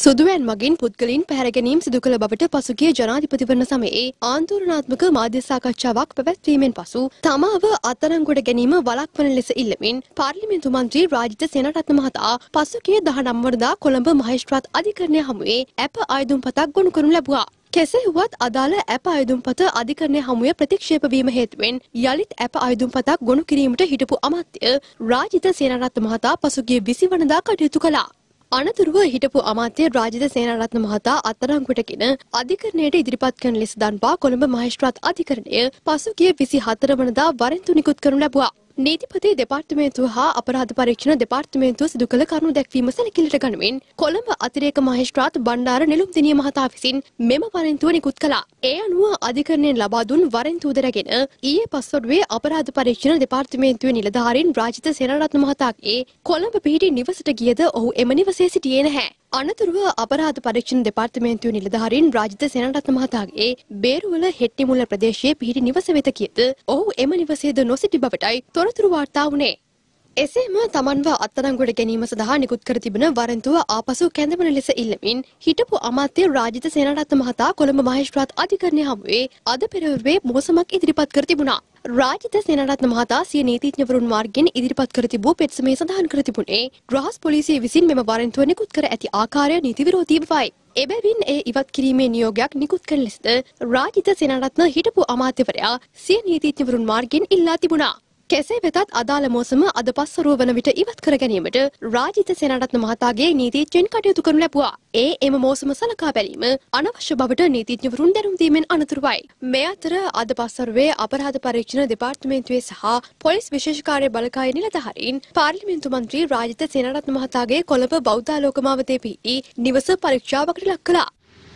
සුදුවැන් මගින් පුද්ගලයන් පැහැර ගැනීම සිදු කළ බවට පසුගිය ජනාධිපතිවරණ සමයේ ආන්දෝලනාත්මක මාධ්‍ය සාකච්ඡාවක් පැවැත්වීමෙන් පසු තමාව අත්අඩංගුවට ගැනීම වළක්වන ලෙස ඉල්ලමින් පාර්ලිමේන්තු මන්ත්‍රී රාජිත සේනාරත්න මහතා පසුගිය 19 වනදා කොළඹ මහේස්ත්‍රාත් අධිකරණය හමුවේ ඇප ආයුධම්පතක් ගොනු කරනු ලැබුවා. කෙසේ වුවත් අදාළ ඇප ආයුධම්පත අධිකරණය හමුවේ ප්‍රතික්ෂේප වීම හේතුවෙන් යලිත් ඇප ආයුධම්පතක් ගොනු කිරීමට හිටපු අමාත්‍ය රාජිත සේනාරත්න මහතා පසුගිය 20 වනදා කටයුතු කළා. අනතුරුව හිටපු අමාත්‍ය රාජිත සේනාරත්න මහතා අත්අඩංගුවටගෙන අධිකරණයට ඉදිරිපත් කරන ලෙස දන්වා කොළඹ මහේස්ත්‍රාත් අධිකරණය පසුගිය 24 වනදා වරෙන්තු නිකුත් කරනු ලැබුවා. නීතිපති දෙපාර්තමේන්තුව හා අපරාධ පරීක්ෂණ දෙපාර්තමේන්තුව සිදු කළ කරුණු දැක්වීම සැලකිලිට ගනිමින් කොළඹ අතිරේක මහේස්ත්‍රාත් බණ්ඩාර නෙළුම්දිනිය මහතා විසින් මෙම වරෙන්තුව නිකුත් කළා. ඒ අනුව අධිකරණයෙන් ලබා දුන් වරෙන්තුව දරගෙන ඊයේ පස්වරුවේ අපරාධ පරීක්ෂණ දෙපාර්තමේන්තුවේ නිලධාරීන් රාජිත සේනාරත්න මහතාගේ කොළඹ පිහිටි නිවසට ගියද ඔහු එම නිවසේ සිටියේ නැහැ. අනතුරුව අපරාධ පරීක්ෂණ දෙපාර්තමේන්තුවේ නිලධාරීන් රාජිත සේනාරත්න මහතාගේ බේරුවල හෙට්ටිමුල්ල ප්‍රදේශයේ පිහිටි නිවස වෙත ගියද ඔහු එම නිවසේද නොසිටි බවටයි තොරතුරු වාර්තා වුණේ. එසේම තමන්ව අත්අඩංගුවට ගැනීම සඳහා නිකුත් කර තිබෙන වරෙන්තුව ආපසු කැඳවන ලෙස ඉල්ලමින් හිටපු අමාත්‍ය රාජිත සේනාරත්න මහතා කොළඹ මහේස්ත්‍රාත් අධිකරණය හමුවේ අද පෙරවරුවේ මොහොසමක් ඉදිරිපත් කර තිබුණා. රාජිත සේනාරත්න මහතා සිය නීතිඥවරුන් මාර්ගයෙන් ඉදිරිපත් කර තිබූ පෙත්සමේ සඳහන් කර තිබුණේ රහස් පොලිසිය විසින් මෙම වරෙන්තුව නිකුත් කර ඇති ආකාරය නීති විරෝධී බවයි. එබැවින් ඒ ඉවත් කිරීමේ නියෝගයක් නිකුත් කරන ලෙසද රාජිත සේනාරත්න හිටපු අමාත්‍යවරයා සිය නීතිඥවරුන් මාර්ගයෙන් ඉල්ලා තිබුණා. කෙසේ වෙතත් අදාළ මෝසම අද පස්වරුව වන විට ඉවත් කර ගැනීමට රාජිත සේනාරත්න මහතාගේ නීතිඥයන් කටයුතු කරනු ලැබුවා. එම මෝසම සලකා බැලීම අනවශ්‍ය බවට නීතිඥවරුන් දැනුම් දීමෙන් අනතුරුවයි. මේ අතර අද පස්වරුවේ අපරාධ පරීක්ෂණ දෙපාර්තමේන්තුවේ සහ පොලිස් විශේෂ කාර්ය බළකාය නිලධාරීන් පාර්ලිමේන්තු මන්ත්‍රී රාජිත සේනාරත්න මහතාගේ කොළඹ බෞද්ධාලෝක මාවතේ පිහිටි නිවස පරීක්ෂාවකට ලක් කළා.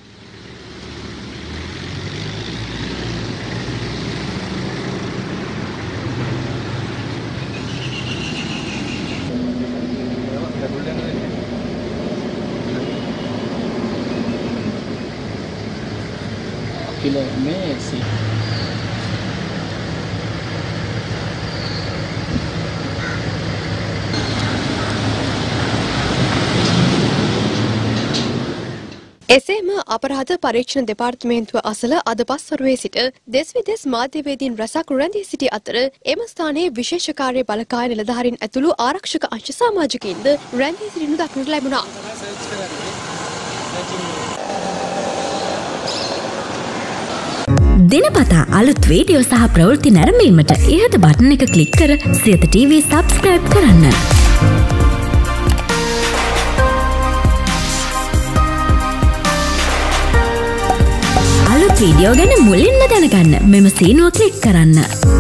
Messi. එසේම අපරාධ පරීක්ෂණ දෙපාර්තමේන්තුව අසල අද පස්වරුවේ සිට දෙස් විදෙස් මාධ්‍යවේදීන් රැසක් රැඳී සිටි අතර එම ස්ථානයේ විශේෂ කාර්ය බළකාය නිලධාරීන් ඇතුළු ආරක්ෂක අංශ සමාජිකයින්ද රැඳී සිටිනු දක්නට ලැබුණා. දිනපතා අලුත් වීඩියෝ සහ ප්‍රවෘත්ති නැරඹීමට ඉහත බටන් එක ක්ලික් කර සියත TV සබ්ස්ක්‍රයිබ් කරන්න. අලුත් වීඩියෝ ගැන මුලින්ම දැනගන්න මෙම සීනුව ක්ලික් කරන්න.